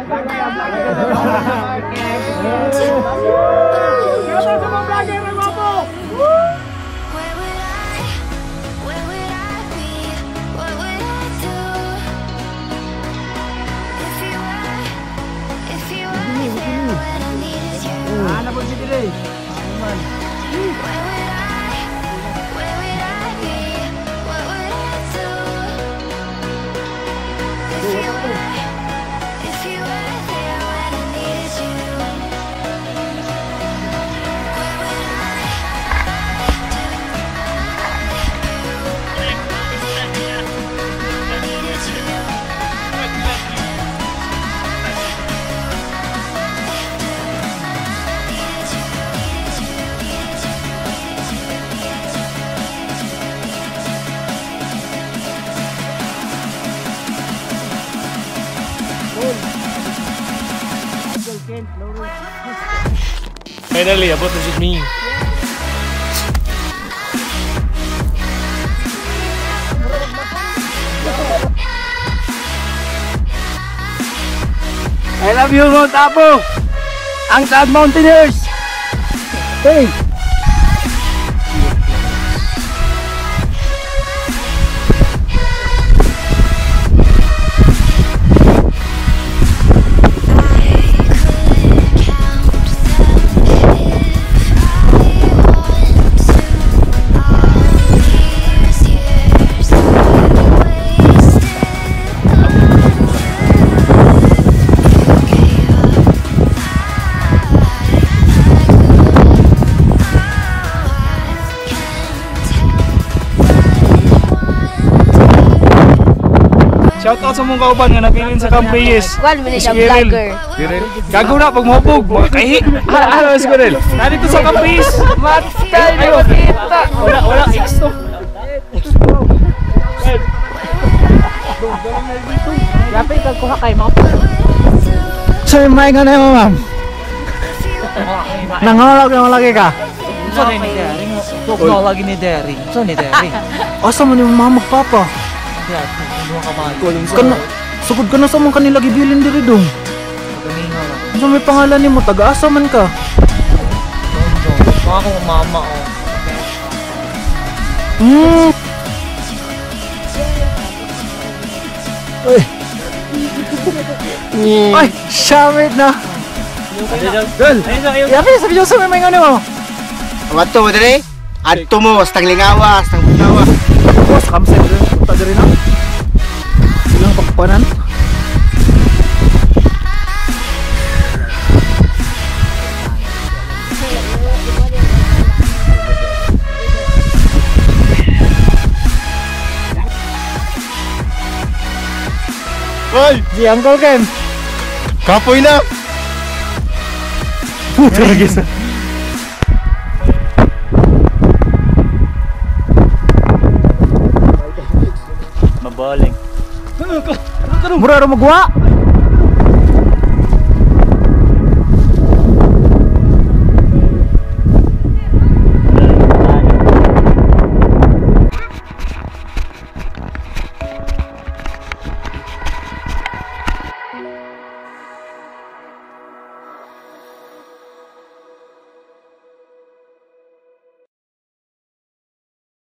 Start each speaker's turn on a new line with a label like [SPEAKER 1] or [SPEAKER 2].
[SPEAKER 1] Finally, about to me.
[SPEAKER 2] I love you, Mount Apo! Ang Cloud Mountaineers! Hey!
[SPEAKER 1] Shoutout sa mong kauban nga napilin sa Campiyes.
[SPEAKER 3] One minute ang vlogger.
[SPEAKER 1] Gago na pag mahubog, mga kahi. Ano si Corel? Nandito sa Campiyes.
[SPEAKER 2] Matay na makita!
[SPEAKER 1] Wala, X to.
[SPEAKER 3] Dapat ikaw kay mga
[SPEAKER 2] Sir, may ka na yun, ma'am. Nangalag na lagi ka.
[SPEAKER 4] Saan ni Derry? Huwag lagi ni Derry. Saan ni Derry?
[SPEAKER 2] Asa mo yung mama papa? Sugod ka na sa mga kanila gibilin diri dong. Sa may pangalan ni mo, taga-asa man ka.
[SPEAKER 4] Mga akong mama o.
[SPEAKER 2] Ay, shamit na. Girl, yapi sa video sa may ano mo.
[SPEAKER 5] Wato mo diri? Adto mo, stang lingawas, stang bunawa.
[SPEAKER 2] Boss, kamsay diri, punta diri na. Ilang pakpanan?
[SPEAKER 5] Hoy!
[SPEAKER 2] Si Uncle Ken!
[SPEAKER 5] Kapoy na!
[SPEAKER 2] Puto lagi sa...
[SPEAKER 4] Mabaling.
[SPEAKER 2] Mura rin magwa!